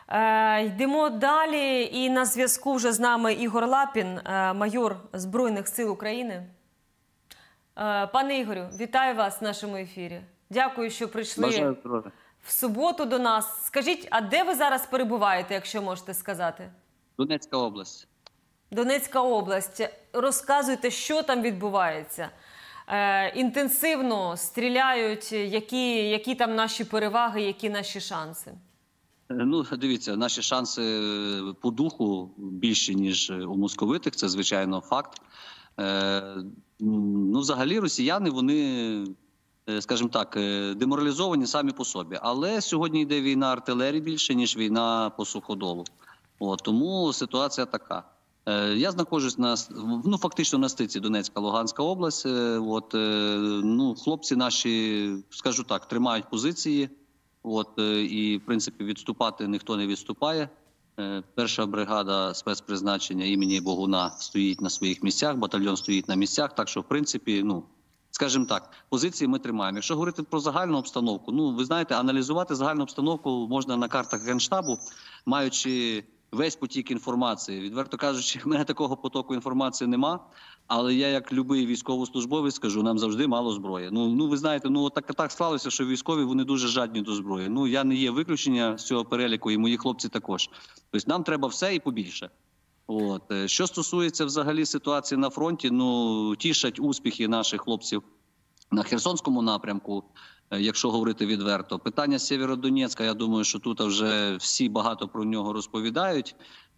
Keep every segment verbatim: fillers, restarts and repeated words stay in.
Е, йдемо далі, і на зв'язку вже з нами Ігор Лапін, е, майор Збройних сил України. Е, пане Ігорю, вітаю вас в нашому ефірі. Дякую, що прийшли в суботу до нас. Скажіть, а де ви зараз перебуваєте, якщо можете сказати? Донецька область. Донецька область. Розказуйте, що там відбувається. Е, інтенсивно стріляють, які, які там наші переваги, які наші шанси? Ну, дивіться, наші шанси по духу більші, ніж у московитих, це, звичайно, факт. Е, ну, взагалі, росіяни, вони, скажімо так, деморалізовані самі по собі. Але сьогодні йде війна артилерії більше, ніж війна по суходолу. От, тому ситуація така. Е, я знаходжусь на, ну, фактично на стиці Донецька-Луганська область. Е, от, е, ну, хлопці наші, скажу так, тримають позиції. От, і, в принципі, відступати ніхто не відступає. Перша бригада спецпризначення імені Богуна стоїть на своїх місцях, батальйон стоїть на місцях. Так що, в принципі, ну, скажімо так, позиції ми тримаємо. Якщо говорити про загальну обстановку, ну, ви знаєте, аналізувати загальну обстановку можна на картах Генштабу, маючи весь потік інформації. Відверто кажучи, в мене такого потоку інформації нема, але я, як любий військовослужбовець, скажу, нам завжди мало зброї. Ну, ну ви знаєте, ну так, так склалося, що військові, вони дуже жадні до зброї. Ну, я не є виключення з цього переліку, і мої хлопці також. Тобто нам треба все і побільше. От. Що стосується взагалі ситуації на фронті, ну, тішать успіхи наших хлопців на Херсонському напрямку, якщо говорити відверто. Питання Сєвєродонецька, я думаю, що тут вже всі багато про нього розповідають.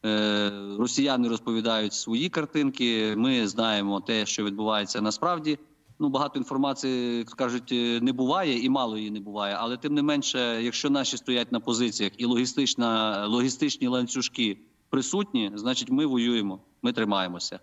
Росіяни розповідають свої картинки, ми знаємо те, що відбувається насправді. Ну, багато інформації, як кажуть, не буває і мало її не буває, але тим не менше, якщо наші стоять на позиціях і логістична, логістичні ланцюжки присутні, значить ми воюємо, ми тримаємося.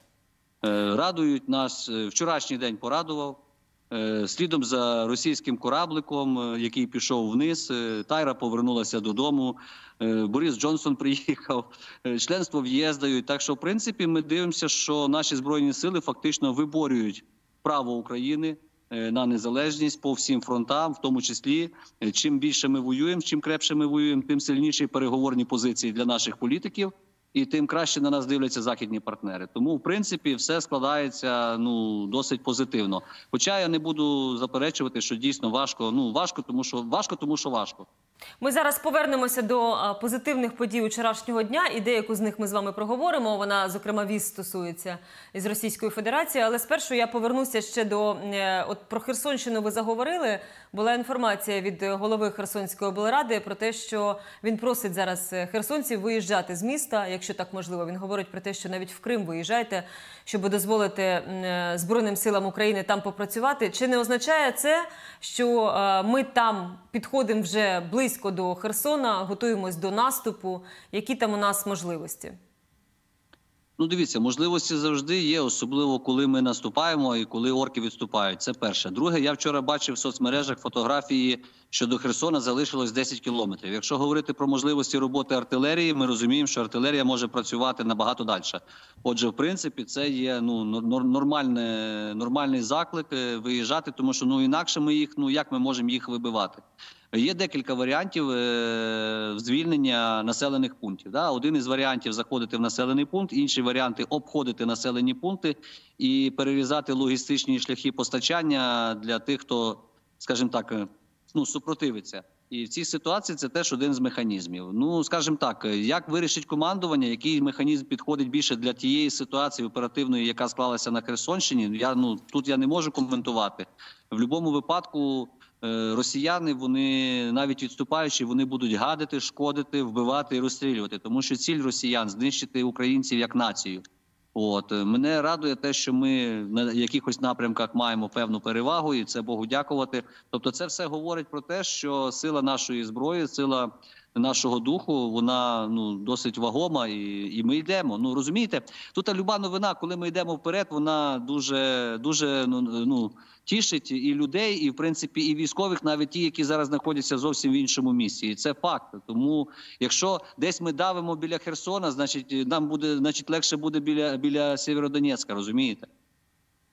Радують нас, вчорашній день порадував. Слідом за російським корабликом, який пішов вниз, Тайра повернулася додому, Борис Джонсон приїхав, членство в ЄС дають. Так що, в принципі, ми дивимося, що наші Збройні сили фактично виборюють право України на незалежність по всім фронтам, в тому числі, чим більше ми воюємо, чим крепше ми воюємо, тим сильніші переговорні позиції для наших політиків. І тим краще на нас дивляться західні партнери. Тому, в принципі, все складається, ну, досить позитивно. Хоча я не буду заперечувати, що дійсно важко. Ну, важко, тому що важко, тому що важко. Ми зараз повернемося до позитивних подій вчорашнього дня, і деяку з них ми з вами проговоримо. Вона, зокрема, віз стосується із Російської Федерації. Але спершу я повернуся ще до... От про Херсонщину ви заговорили. Була інформація від голови Херсонської облради про те, що він просить зараз херсонців виїжджати з міста, якщо так можливо. Він говорить про те, що навіть в Крим виїжджайте, щоб дозволити Збройним силам України там попрацювати. Чи не означає це, що ми там підходимо вже близько до Херсона, готуємось до наступу? Які там у нас можливості? Ну, дивіться, можливості завжди є, особливо коли ми наступаємо і коли орки відступають. Це перше. Друге, я вчора бачив в соцмережах фотографії, що до Херсона залишилось десять кілометрів. Якщо говорити про можливості роботи артилерії, ми розуміємо, що артилерія може працювати набагато далі. Отже, в принципі, це є, ну, нормальний заклик виїжджати, тому що, ну, інакше ми їх, ну, як ми можемо їх вибивати? Є декілька варіантів е звільнення населених пунктів. Да? Один із варіантів – заходити в населений пункт, інші варіанти – обходити населені пункти і перерізати логістичні шляхи постачання для тих, хто, скажімо так, ну, супротивиться. І в цій ситуації це теж один з механізмів. Ну, скажімо так, як вирішить командування, який механізм підходить більше для тієї ситуації оперативної, яка склалася на Херсонщині, я, ну, тут я не можу коментувати. В будь-якому випадку росіяни, вони навіть відступаючи, вони будуть гадити, шкодити, вбивати і розстрілювати. Тому що ціль росіян – знищити українців як націю. От. Мене радує те, що ми на якихось напрямках маємо певну перевагу, і це Богу дякувати. Тобто це все говорить про те, що сила нашої зброї, сила нашого духу, вона, ну, досить вагома, і, і ми йдемо. Ну, розумієте, тут люба новина, коли ми йдемо вперед, вона дуже, дуже, ну, ну, тішить і людей, і, в принципі, і військових, навіть ті, які зараз знаходяться зовсім в іншому місці. І це факт. Тому, якщо десь ми давимо біля Херсона, значить, нам буде, значить, легше буде біля, біля Сєвєродонецька, розумієте?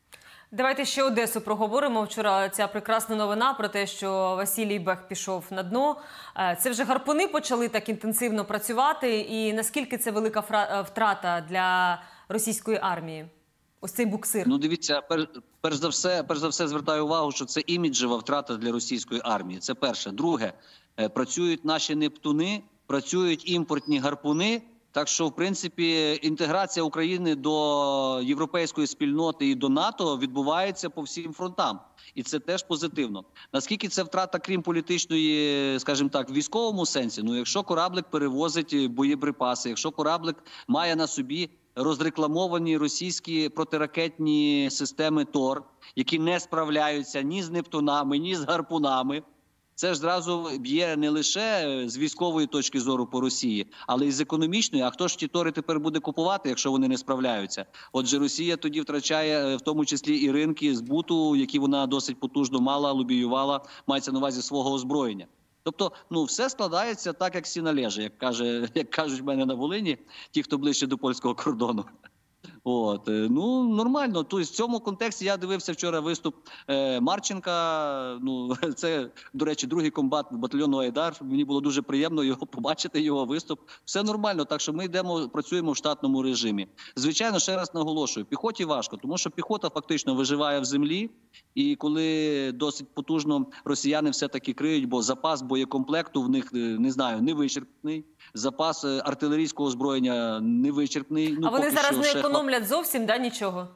Давайте ще Одесу проговоримо. Вчора ця прекрасна новина про те, що Василій Бех пішов на дно. Це вже гарпуни почали так інтенсивно працювати. І наскільки це велика втрата для російської армії? Ось цей буксир. Ну, дивіться, пер, перш за все, перш за все звертаю увагу, що це іміджева втрата для російської армії. Це перше. Друге, працюють наші нептуни, працюють імпортні гарпуни. Так що, в принципі, інтеграція України до європейської спільноти і до НАТО відбувається по всім фронтам. І це теж позитивно. Наскільки це втрата, крім політичної, скажімо так, в військовому сенсі? Ну, якщо кораблик перевозить боєприпаси, якщо кораблик має на собі розрекламовані російські протиракетні системи ТОР, які не справляються ні з нептунами, ні з гарпунами, це ж зразу б'є не лише з військової точки зору по Росії, але й з економічної. А хто ж ті тори тепер буде купувати, якщо вони не справляються? Отже, Росія тоді втрачає в тому числі і ринки збуту, які вона досить потужно мала, лобіювала, мається на увазі свого озброєння. Тобто, ну, все складається так, як сіна леже, як каже, як кажуть в мене на Волині, ті, хто ближче до польського кордону. От, ну, нормально. Тобто, в цьому контексті я дивився вчора виступ е, Марченка. Ну, це, до речі, другий комбат батальйону Айдар. Мені було дуже приємно його побачити, його виступ. Все нормально, так що ми йдемо, працюємо в штатному режимі. Звичайно, ще раз наголошую, піхоті важко, тому що піхота фактично виживає в землі. І коли досить потужно росіяни все-таки криють, бо запас боєкомплекту в них, не знаю, не вичерпний, запас артилерійського озброєння не вичерпний. Ну, а вони зараз не економлять ще... зовсім, да, нічого?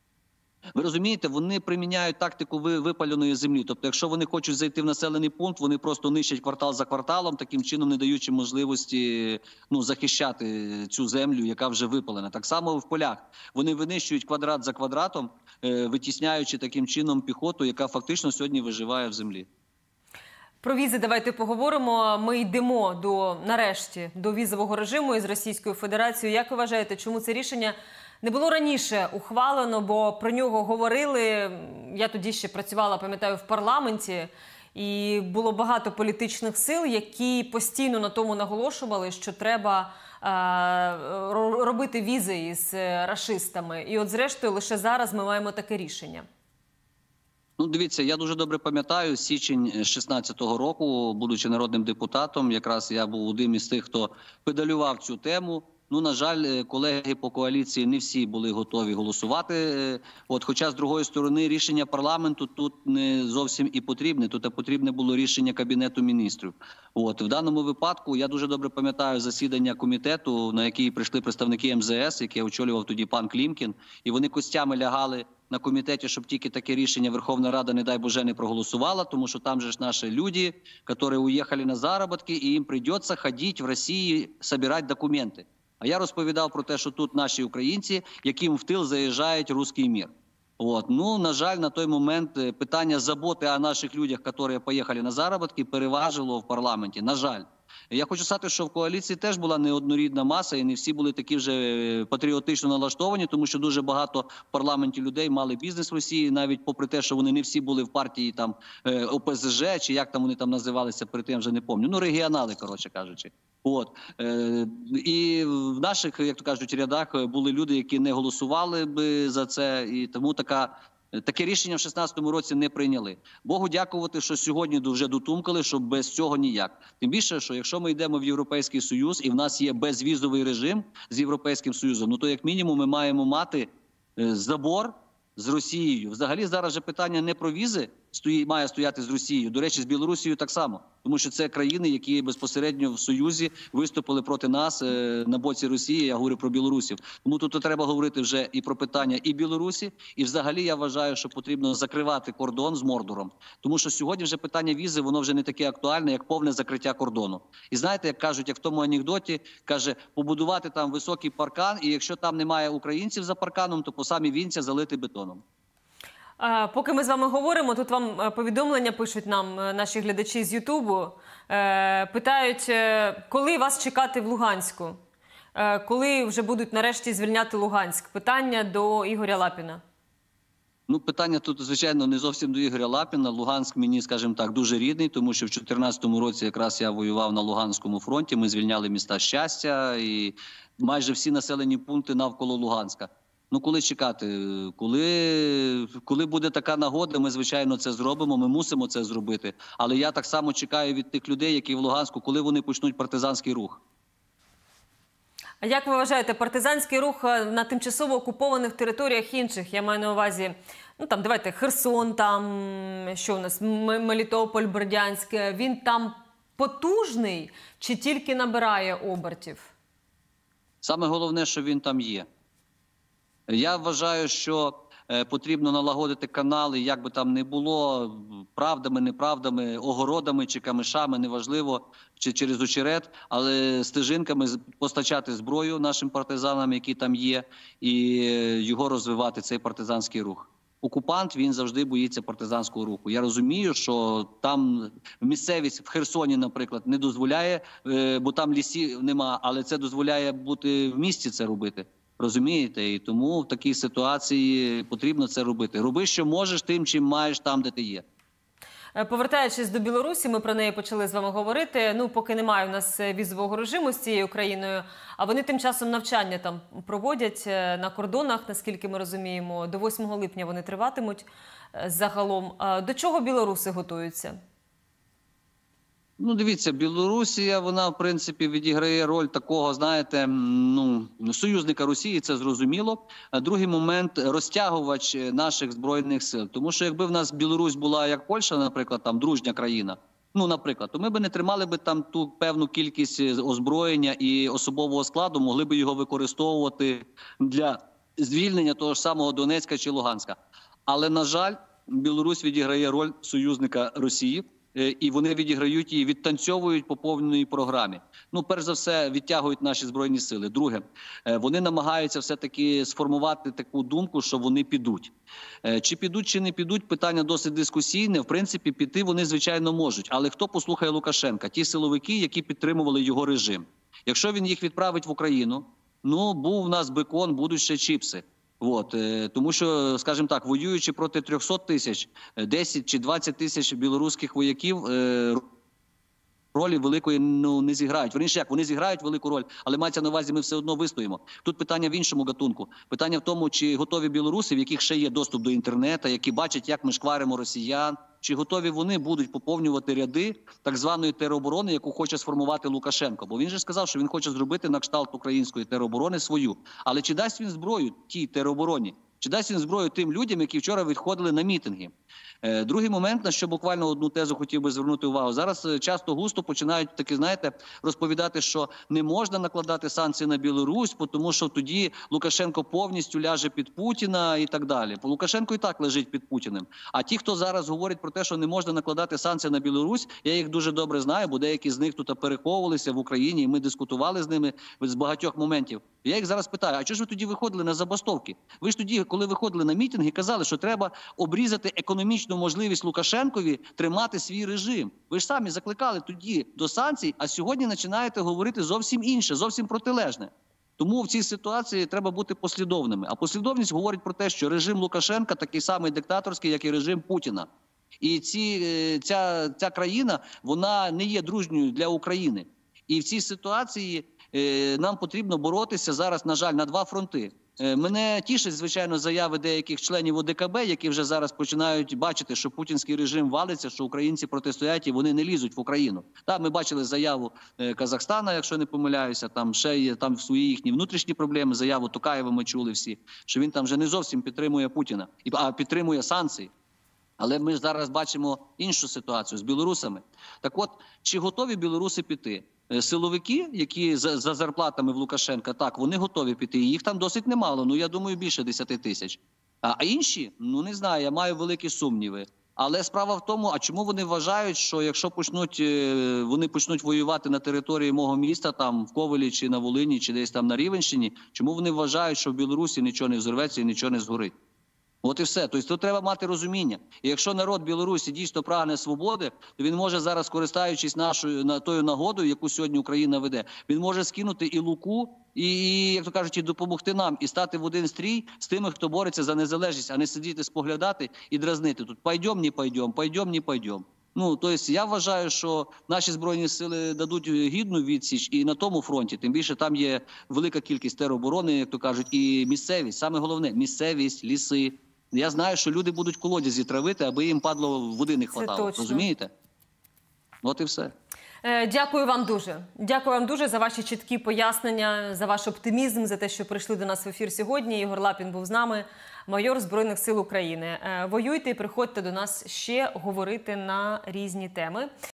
Ви розумієте, вони приміняють тактику випаленої землі. Тобто, якщо вони хочуть зайти в населений пункт, вони просто нищать квартал за кварталом, таким чином не даючи можливості, ну, захищати цю землю, яка вже випалена. Так само в полях. Вони винищують квадрат за квадратом, витісняючи таким чином піхоту, яка фактично сьогодні виживає в землі. Про візи давайте поговоримо. Ми йдемо до, нарешті, до візового режиму із Російською Федерацією. Як ви вважаєте, чому це рішення не було раніше ухвалено, бо про нього говорили, я тоді ще працювала, пам'ятаю, в парламенті, і було багато політичних сил, які постійно на тому наголошували, що треба е, робити візи із рашистами. І от зрештою лише зараз ми маємо таке рішення. Ну, дивіться, я дуже добре пам'ятаю, січень шістнадцятого року, будучи народним депутатом, якраз я був одним із тих, хто педалював цю тему. Ну, на жаль, колеги по коаліції не всі були готові голосувати. От, хоча, з другої сторони, рішення парламенту тут не зовсім і потрібне. Тут потрібне було рішення Кабінету міністрів. От, в даному випадку, я дуже добре пам'ятаю засідання комітету, на який прийшли представники ем зе ес, яке очолював тоді пан Клімкін, і вони костями лягали на комітеті, щоб тільки таке рішення Верховна Рада, не дай Боже, не проголосувала, тому що там же ж наші люди, які уїхали на заробітки, і їм прийдеться ходити в Росії, збирати документи. А я розповідав про те, що тут наші українці, яким в тил заїжджають русський мір. От. Ну, на жаль, на той момент питання заботи о наших людях, які поїхали на заробітки, переважило в парламенті. На жаль. Я хочу сказати, що в коаліції теж була неоднорідна маса, і не всі були такі вже патріотично налаштовані, тому що дуже багато в парламенті людей мали бізнес в Росії, навіть попри те, що вони не всі були в партії там о пе зе же, чи як там вони там називалися, перед тим вже не пам'ятаю. Ну, регіонали, коротше кажучи. От. Е, і в наших, як то кажуть, рядах були люди, які не голосували би за це, і тому така... Таке рішення в шістнадцятому році не прийняли. Богу дякувати, що сьогодні вже дотумкали, що без цього ніяк. Тим більше, що якщо ми йдемо в Європейський Союз і в нас є безвізовий режим з Європейським Союзом, ну то як мінімум ми маємо мати забор з Росією. Взагалі зараз же питання не про візи стої, має стояти з Росією. До речі, з Білорусією так само. Тому що це країни, які безпосередньо в Союзі виступили проти нас е, на боці Росії, я говорю про білорусів. Тому тут треба говорити вже і про питання і Білорусі, і взагалі я вважаю, що потрібно закривати кордон з Мордором. Тому що сьогодні вже питання візи, воно вже не таке актуальне, як повне закриття кордону. І знаєте, як кажуть, як в тому анекдоті, каже, побудувати там високий паркан, і якщо там немає українців за парканом, то по самі вінця залити бетоном. Поки ми з вами говоримо, тут вам повідомлення пишуть нам наші глядачі з Ютубу. Питають, коли вас чекати в Луганську? Коли вже будуть нарешті звільняти Луганськ? Питання до Ігоря Лапіна. Ну, питання тут, звичайно, не зовсім до Ігоря Лапіна. Луганськ мені, скажімо так, дуже рідний, тому що в дві тисячі чотирнадцятому році якраз я воював на Луганському фронті, ми звільняли міста Щастя і майже всі населені пункти навколо Луганська. Ну, коли чекати? Коли, коли буде така нагода, ми, звичайно, це зробимо, ми мусимо це зробити. Але я так само чекаю від тих людей, які в Луганську, коли вони почнуть партизанський рух. А як ви вважаєте, партизанський рух на тимчасово окупованих територіях інших? Я маю на увазі, ну там, давайте, Херсон, там, що у нас, Мелітополь, Бердянськ, він там потужний чи тільки набирає обертів? Саме головне, що він там є. Я вважаю, що е, потрібно налагодити канали, як би там не було, правдами, неправдами, огородами чи камишами, неважливо, чи через очерет, але стежинками постачати зброю нашим партизанам, які там є, і його розвивати, цей партизанський рух. Окупант, він завжди боїться партизанського руху. Я розумію, що там місцевість в Херсоні, наприклад, не дозволяє, е, бо там лісів нема, але це дозволяє бути в місті це робити. Розумієте? І тому в такій ситуації потрібно це робити. Роби, що можеш, тим, чим маєш там, де ти є. Повертаючись до Білорусі, ми про неї почали з вами говорити. Ну, поки немає у нас візового режиму з цією країною, а вони тим часом навчання там проводять на кордонах, наскільки ми розуміємо. До восьмого липня вони триватимуть загалом. До чого білоруси готуються? Ну, дивіться, Білорусія, вона, в принципі, відіграє роль такого, знаєте, ну, союзника Росії, це зрозуміло. А другий момент – розтягувач наших Збройних сил. Тому що якби в нас Білорусь була, як Польща, наприклад, там, дружня країна, ну, наприклад, то ми б не тримали б там ту певну кількість озброєння і особового складу, могли б його використовувати для звільнення того ж самого Донецька чи Луганська. Але, на жаль, Білорусь відіграє роль союзника Росії. І вони відіграють її, відтанцьовують по повній програмі. Ну, перш за все, відтягують наші Збройні сили. Друге, вони намагаються все-таки сформувати таку думку, що вони підуть. Чи підуть, чи не підуть, питання досить дискусійне. В принципі, піти вони, звичайно, можуть. Але хто послухає Лукашенка? Ті силовики, які підтримували його режим. Якщо він їх відправить в Україну, ну, був в нас бекон, будуть ще чіпси. От, тому що, скажімо так, воюючи проти трьохсот тисяч, десять чи двадцять тисяч білоруських вояків ролі великої, ну, не зіграють. Верніше, як, вони зіграють велику роль, але мається на увазі, ми все одно вистоїмо. Тут питання в іншому гатунку. Питання в тому, чи готові білоруси, в яких ще є доступ до інтернету, які бачать, як ми шкваримо росіян, чи готові вони будуть поповнювати ряди так званої тероборони, яку хоче сформувати Лукашенко. Бо він же сказав, що він хоче зробити на кшталт української тероборони свою. Але чи дасть він зброю тій теробороні? Чи дасть він зброю тим людям, які вчора відходили на мітинги? Е, другий момент, на що буквально одну тезу хотів би звернути увагу. Зараз часто густо починають таки, знаєте, розповідати, що не можна накладати санкції на Білорусь, тому що тоді Лукашенко повністю ляже під Путіна і так далі. Бо Лукашенко і так лежить під Путіним. А ті, хто зараз говорить про те, що не можна накладати санкції на Білорусь, я їх дуже добре знаю, бо деякі з них тут переховувалися в Україні, і ми дискутували з ними з багатьох моментів. Я їх зараз питаю, а чого ж ви тоді виходили на забастовки? Ви ж тоді, коли виходили на мітинги, казали, що треба обрізати економічну можливість Лукашенкові тримати свій режим. Ви ж самі закликали тоді до санкцій, а сьогодні починаєте говорити зовсім інше, зовсім протилежне. Тому в цій ситуації треба бути послідовними. А послідовність говорить про те, що режим Лукашенка такий самий диктаторський, як і режим Путіна. І ці, ця, ця країна, вона не є дружньою для України. І в цій ситуації е, нам потрібно боротися зараз, на жаль, на два фронти. Е, мене тішать, звичайно, заяви деяких членів О Де Ка Бе, які вже зараз починають бачити, що путінський режим валиться, що українці протистоять і вони не лізуть в Україну. Так, ми бачили заяву е, Казахстана, якщо не помиляюся, там ще є там свої їхні внутрішні проблеми, заяву Токаєва ми чули всі, що він там вже не зовсім підтримує Путіна, а підтримує санкції. Але ми зараз бачимо іншу ситуацію з білорусами. Так от, чи готові білоруси піти? Силовики, які за, за зарплатами в Лукашенка, так, вони готові піти. І їх там досить немало, ну я думаю, більше десяти тисяч. А, а інші, ну не знаю, я маю великі сумніви. Але справа в тому, а чому вони вважають, що якщо почнуть, вони почнуть воювати на території мого міста, там в Ковелі чи на Волині, чи десь там на Рівенщині, чому вони вважають, що в Білорусі нічого не взорветься і нічого не згорить? От і все. Тобто тут треба мати розуміння. І якщо народ Білорусі дійсно прагне свободи, то він може зараз, користуючись нашою на тою нагодою, яку сьогодні Україна веде, він може скинути і луку, і, як то кажуть, і допомогти нам, і стати в один стрій з тими, хто бореться за незалежність, а не сидіти, споглядати і дразнити. Тут «пойдем, не пойдем, пойдем, не пойдем». Ну, тобто я вважаю, що наші Збройні Сили дадуть гідну відсіч і на тому фронті, тим більше там є велика кількість тероборони, як то кажуть, і місцевість. Саме головне – місцевість, ліси. Я знаю, що люди будуть колодязі травити, аби їм падло води не хватало. точно. Розумієте? От і все. Е, Дякую вам дуже. Дякую вам дуже за ваші чіткі пояснення, за ваш оптимізм, за те, що прийшли до нас в ефір сьогодні. Ігор Лапін був з нами, майор Збройних сил України. Е, Воюйте і приходьте до нас ще говорити на різні теми.